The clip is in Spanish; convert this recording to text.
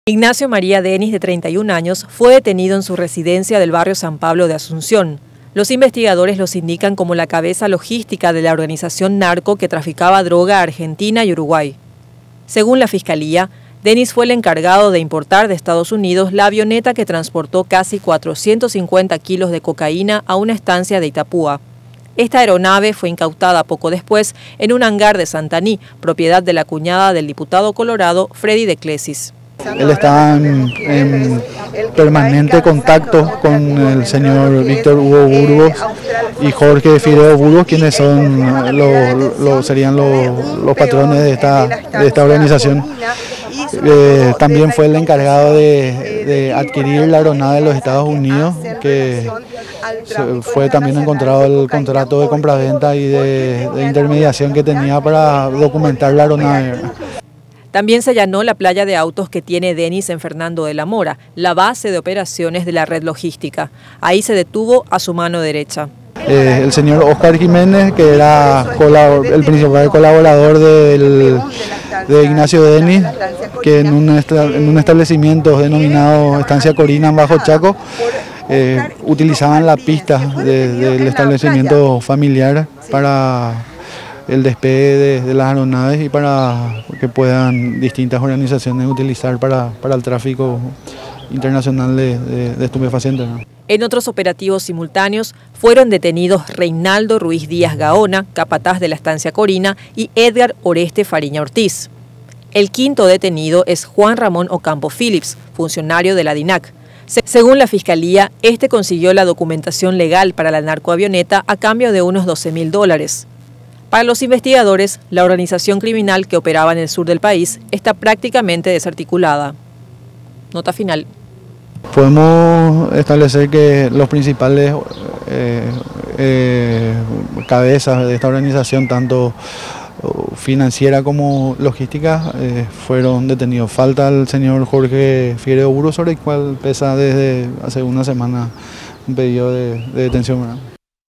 Ignacio María Denis, de 31 años, fue detenido en su residencia del barrio San Pablo de Asunción. Los investigadores los indican como la cabeza logística de la organización narco que traficaba droga a Argentina y Uruguay. Según la Fiscalía, Denis fue el encargado de importar de Estados Unidos la avioneta que transportó casi 450 kilos de cocaína a una estancia de Itapúa. Esta aeronave fue incautada poco después en un hangar de Santaní, propiedad de la cuñada del diputado colorado Freddy de Clesis. Él está en permanente contacto con el señor Víctor Hugo Burgos y Jorge Fideo Burgos, quienes son serían los patrones de esta organización. También fue el encargado de adquirir la aeronave de los Estados Unidos, que fue también encontrado el contrato de compraventa y de intermediación que tenía para documentar la aeronave. También se allanó la playa de autos que tiene Denis en Fernando de la Mora, la base de operaciones de la red logística. Ahí se detuvo a su mano derecha. El señor Oscar Jiménez, que era el principal colaborador de Ignacio Denis, que en un establecimiento denominado Estancia Corina en Bajo Chaco, utilizaban la pista del establecimiento familiar para el despegue de las aeronaves y para que puedan distintas organizaciones utilizar para el tráfico internacional de estupefacientes, ¿no? En otros operativos simultáneos fueron detenidos Reinaldo Ruiz Díaz Gaona, capataz de la Estancia Corina, y Edgar Oreste Fariña Ortiz. El quinto detenido es Juan Ramón Ocampo Phillips, funcionario de la DINAC. Según la Fiscalía, este consiguió la documentación legal para la narcoavioneta a cambio de unos $12.000. Para los investigadores, la organización criminal que operaba en el sur del país está prácticamente desarticulada. Nota final. Podemos establecer que los principales cabezas de esta organización, tanto financiera como logística, fueron detenidos. Falta el señor Jorge Fideo Burgos, sobre el cual pesa desde hace una semana un pedido de detención, ¿verdad?